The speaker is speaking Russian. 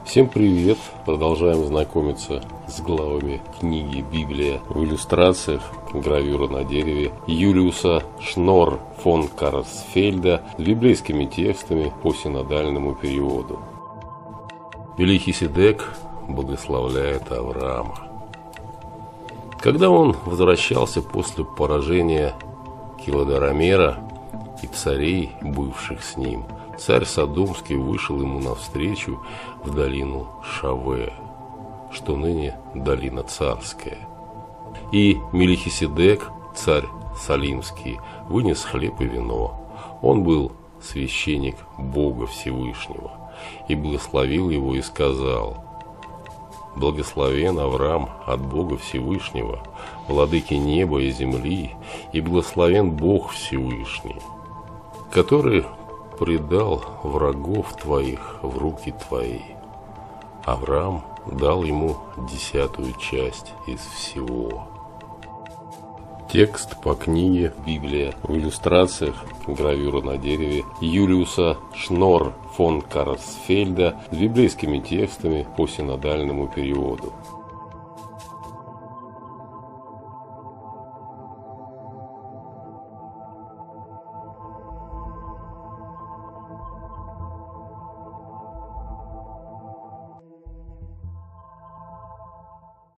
Всем привет! Продолжаем знакомиться с главами книги «Библия» в иллюстрациях, гравюра на дереве Юлиуса Шнор фон Карсфельда с библейскими текстами по синодальному переводу. Мелхиседек благословляет Авраама. Когда он возвращался после поражения Килодаромера и царей, бывших с ним, царь Содомский вышел ему навстречу в долину Шаве, что ныне долина царская. И Мелхиседек, царь Салимский, вынес хлеб и вино. Он был священник Бога Всевышнего, и благословил его и сказал: «Благословен Авраам от Бога Всевышнего, владыки неба и земли, и благословен Бог Всевышний, который предал врагов твоих в руки твои». Авраам дал ему 10-ю часть из всего. Текст по книге «Библия» в иллюстрациях, гравюра на дереве Юлиуса Шнор фон Карсфельда с библейскими текстами по синодальному переводу.